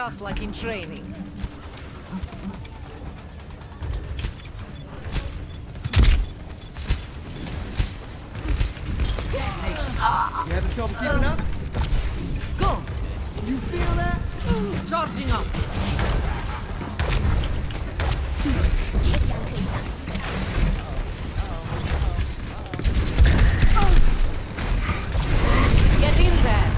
Just like in training. You having trouble keeping up? Go! You feel that? Charging up! Get in there!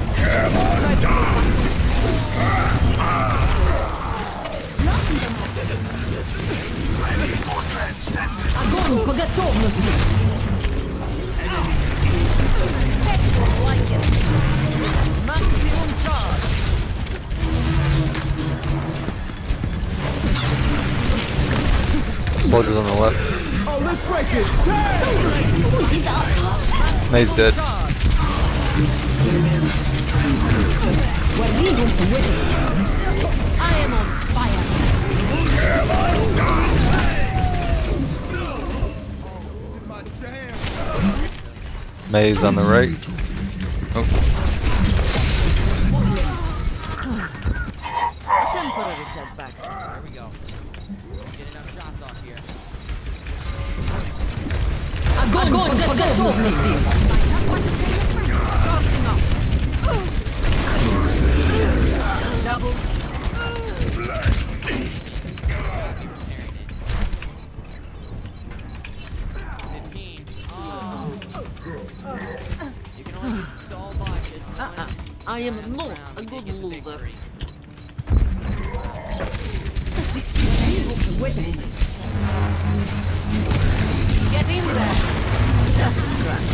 Огонь по готовности! Максимум charge! Soldiers on the left. Oh, let's break it! May's dead. I am on fire! My jam. May's on the right. Oh. Temporary setback. There we go. Get enough shots off here. Огонь по готовности! Charging up! Double. You can only do so much as one I am round not round a to good get the loser. victory. 60 seconds to win. Get in there! Just a scratch.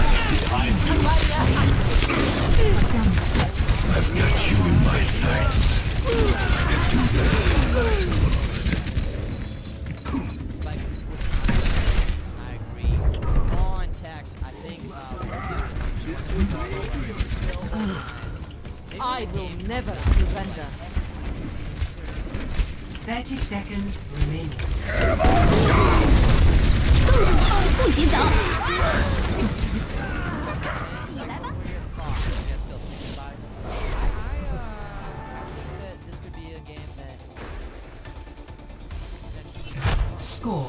I've got you in my sights. Spike is quick. I agree. On text, I think I will never surrender. 30 seconds remaining. 不洗澡。 Score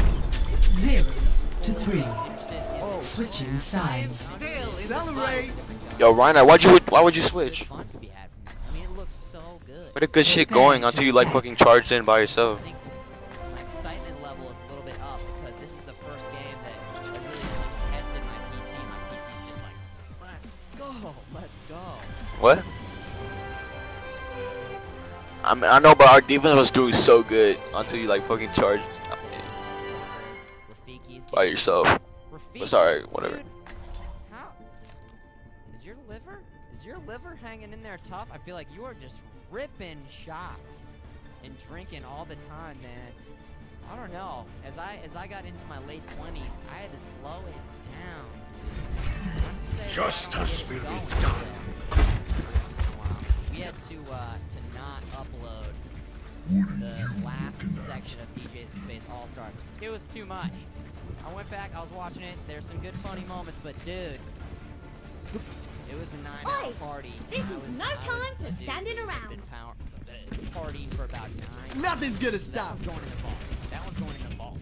0-3. Switching sides. Celebrate! Yo, Rhino, why would you switch? Fun could be had from this. I mean, it looks so good. What a good shit going until you like fucking charged in by yourself. I think my excitement level is a little bit up because this is the first game that I really just tested my PC. My PC's just like, let's go. What? I know, but our defense was doing so good until you like fucking charged Rafiki's by yourself. Rafiki, But sorry, whatever. dude, how? Is your liver hanging in there tough? I feel like you are just ripping shots and drinking all the time, man. I don't know. As I got into my late 20s, I had to slow it down. Justice will be done. We had to not upload the last section of DJs in Space All-Stars. It was too much. I went back, I was watching it, there's some good funny moments, but dude, it was a 9-hour party. This is no time for standing around. Party for about 9. Nothing's gonna That stop. one's going in the vault. That one's going in the vault.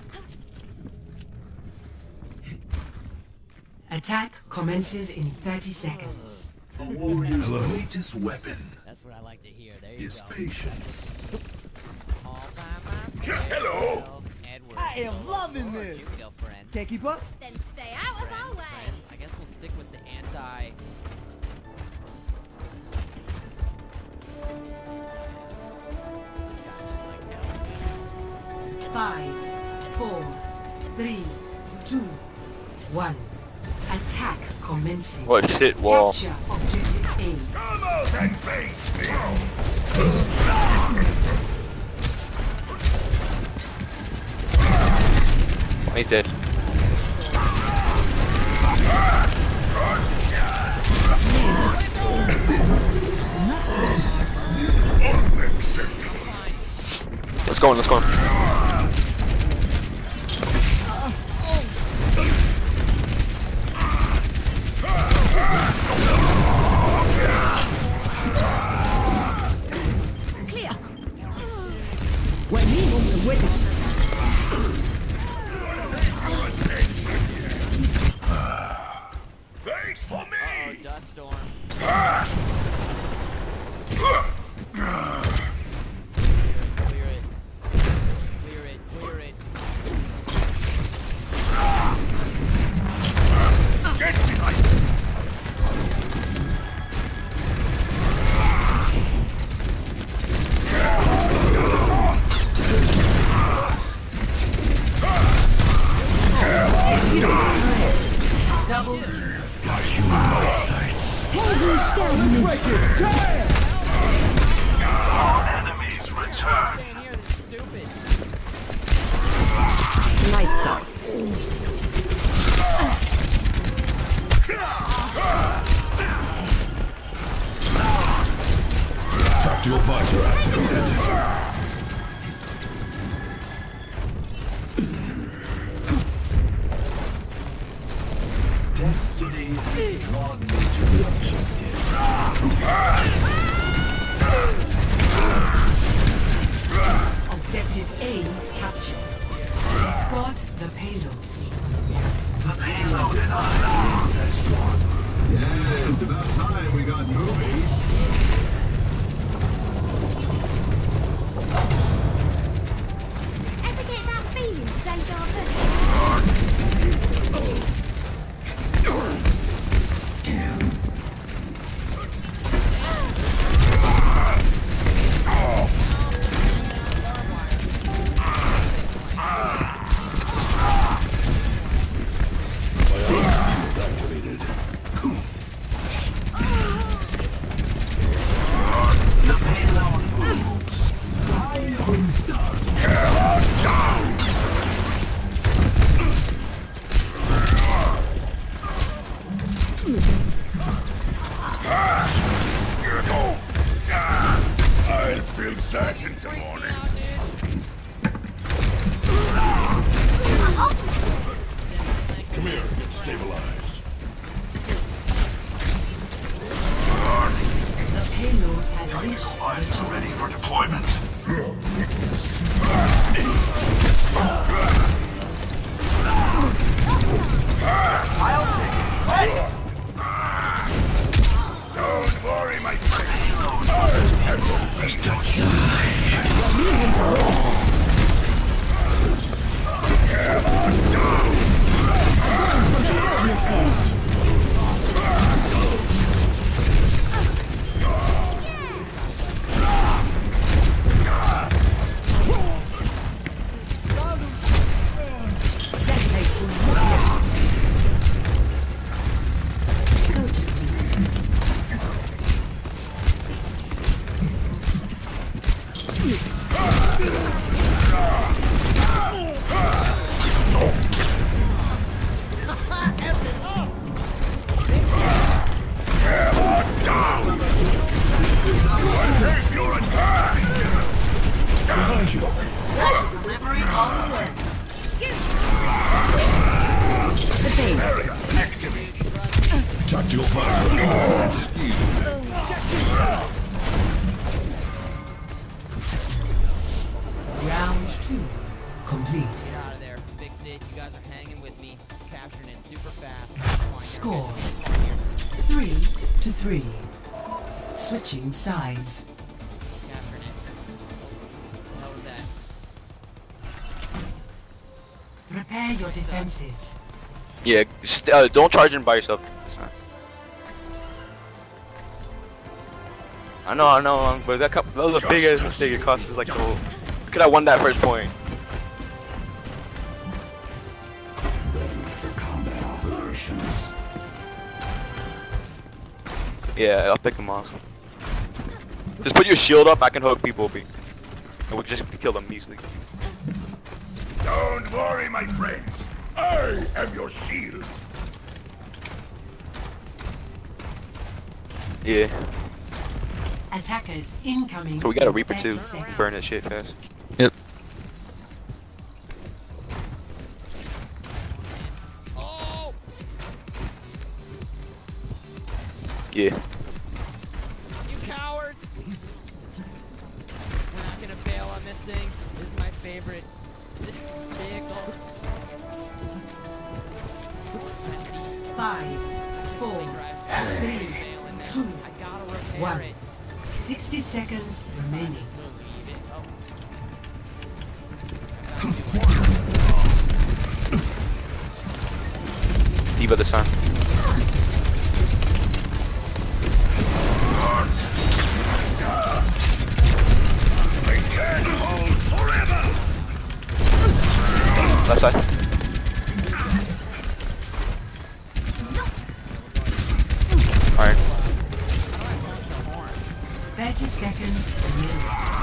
Attack commences in 30 seconds. A warrior's greatest weapon That's what I like to hear. There you is go. patience. All by myself. Hello. Edward. I am Solo loving Lord, this. You go, friend. Can't keep up? Then stay out of our way. Friends. I guess we'll stick with the anti. This guy's just like hell. 5, 4, 3, 2, 1. Attack commencing. What shit wall? Capture objective A. Come out and face me. He's dead. Let's go. Let's go. Dust storm. Clear it. Clear it. Clear it. Get behind me! Double. I've got you in my sights. Let's break it. Damn! Enemies return. Staying here, this is stupid. Lights out. Tactical visor activated. Destiny has drawn me to the objective. Objective A captured. Escort the payload. The payload and I has one. Yeah, it's about time we got moving. Ever get that feeling, deja vu? Activated. The payload moves. Ion Star. Down. I'll feel sad in the morning. Come here, get stabilized. The payload has reached Supplies are ready for deployment. Don't worry, my friend. I've got you in my sights. Behind you. delivery on the way. Area activated. Tactical visor. Round 2 complete. Get out of there. Fix it. You guys are hanging with me. Capturing it super fast. Come on, Score come on here. 3-3. Switching sides. Capturing it. How was that? Prepare your defenses. Yeah, don't charge in by yourself. It's not. I know, but that was a big ass mistake. It cost us like the whole. We could have won that first point. Yeah, I'll pick them off. Just put your shield up. I can hook people, and we can just kill them easily. Don't worry, my friends. I am your shield. Yeah. Attackers incoming. So we got a in Reaper 30 too. seconds. Burn that shit fast. Yep. Oh! Yeah. You cowards! We're not gonna bail on this thing. This is my favorite vehicle. 5, 4, Drives Failing now. 2, I gotta repair 1. it. 60 seconds remaining. Believe it. Oh. D.Va this time. Left side. Alright. 30 seconds remaining.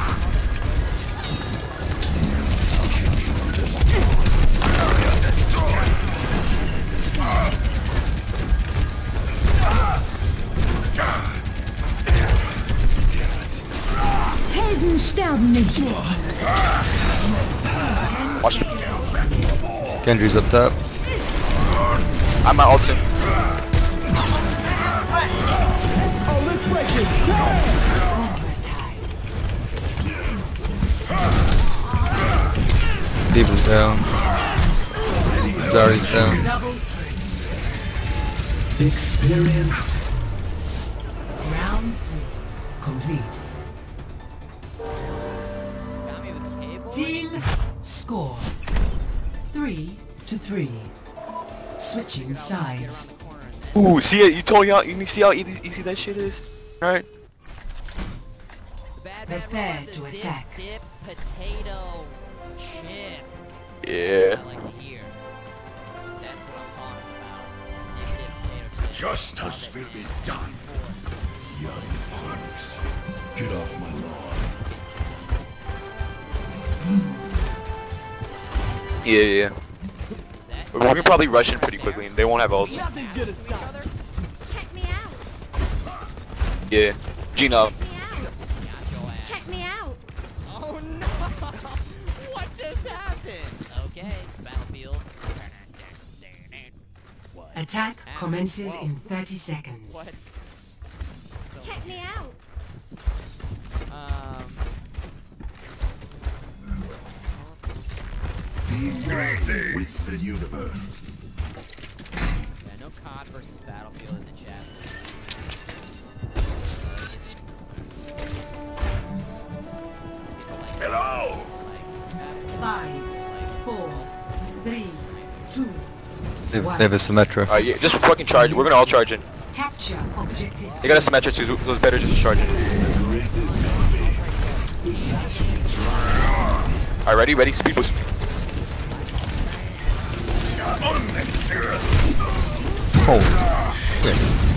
Helden sterben nicht. Watch it. Gendry's up top. I'm at ult soon. Oh, let's break it. Damn! D.Va's down. Zarya's down. Experience. Round 3 complete. Got me with cable. Team score 3-3. Switching sides. Ooh, see it? You told y'all. You see how easy that shit is? Alright. Prepare to attack. Dip, potato, chip. Yeah. I like to hear. That's what I'm talking about. Dip, potato, chip. Justice will be done. Young punks. Get off my lawn. Yeah. We can probably rush in pretty quickly and they won't have ults. Nothing's gonna stop. Check me out. Yeah. Gina. Check me out. Got your ass. Check me out. Oh no! What just happened? Okay, battlefield. Attack commences in 30 seconds. What? Check me out. With the universe. Yeah, no COD versus Battlefield in the chat. Hello! 5, 4, 3, 2, They have a Symmetra. Alright, yeah, just fucking charge. We're gonna all charge in. capture objective. They got a Symmetra too, so it's better just to charge in. Alright, ready? Ready? Speed boost. Holy shit.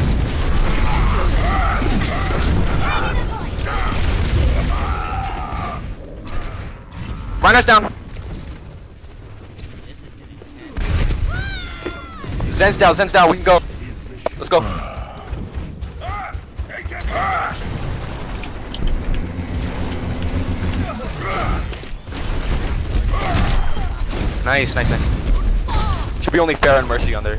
Rhino's down. Zen's down, Zen's down. We can go. Let's go. Nice, nice, nice. Should be only Fair and Mercy on there.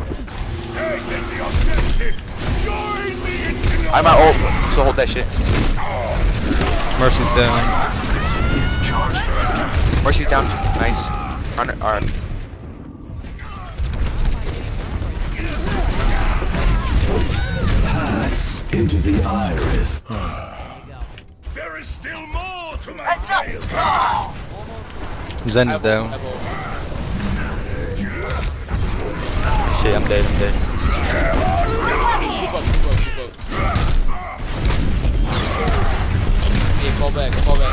I'm at ult, so hold that shit. Mercy's down. Mercy's down. Nice. Alright. Pass into the iris. There is still more to my tale. Zen's down. Shit, I'm dead, I'm dead. Yeah, fall back, fall back.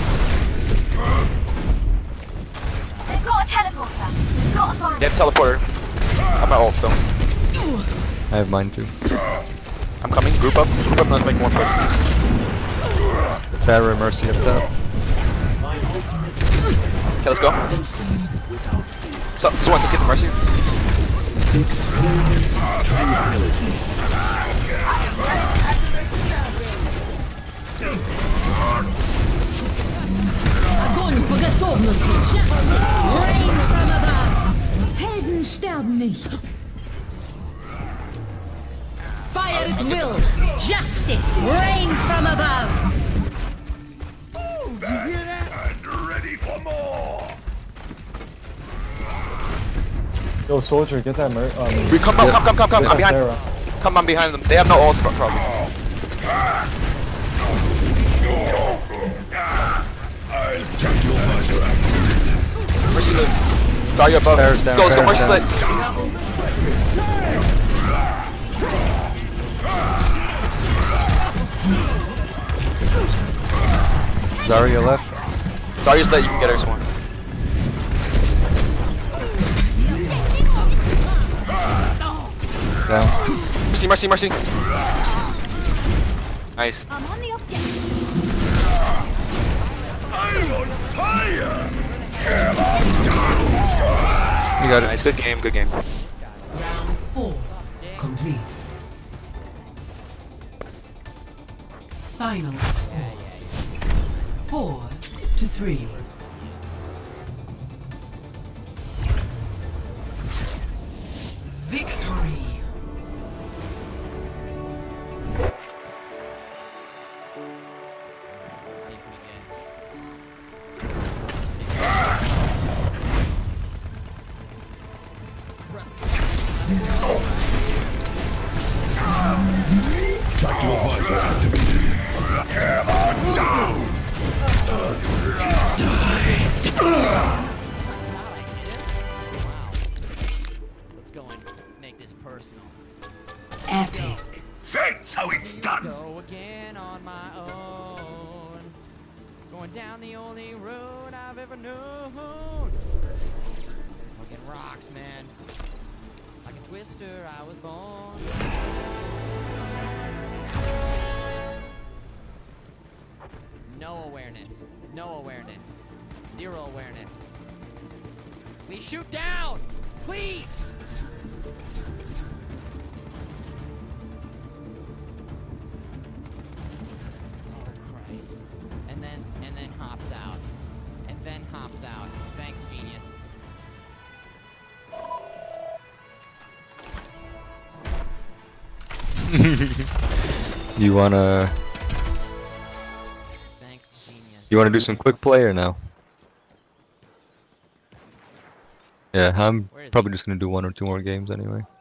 They've got a teleporter. We've got to find They have teleporter. I'm at ult still. I have mine too. I'm coming. Group up. Group up, let's make one push. Farah, Mercy up top. Okay, let's go. So, someone can get the Mercy. Experience tranquility. Огонь по готовности! Justice Rain from above. Helden sterben nicht. Fire at will! Justice reigns from above! And ready for more. Yo, soldier, get that We come. I'm behind. Come on behind them. They have no ult spot probably. I'll check your visor activity. Mercy lit. Zarya above. Bear's down, Go, let's go. bear's Mercy's down. lit. Zarya left. Zarya's lit. You can get her someone. Down. Mercy. Nice. I'm on the objective. I'm on fire! You got it. Nice. Good game. Round 4 complete. Final score 4-3. Victory. Let's see if we get. Tactical visor activated. Let's go and make this personal. Epic. That's how it's done. Go again on my own. Going down the only road I've ever known. Fucking rocks, man. Like a twister, I was born. No awareness. No awareness. Zero awareness. Please shoot down! Please! Oh Christ. And then hops out. And then hops out. Thanks, genius. You wanna Thanks, genius. do some quick play or no? Yeah, I'm Where is probably just gonna do 1 or 2 more games anyway.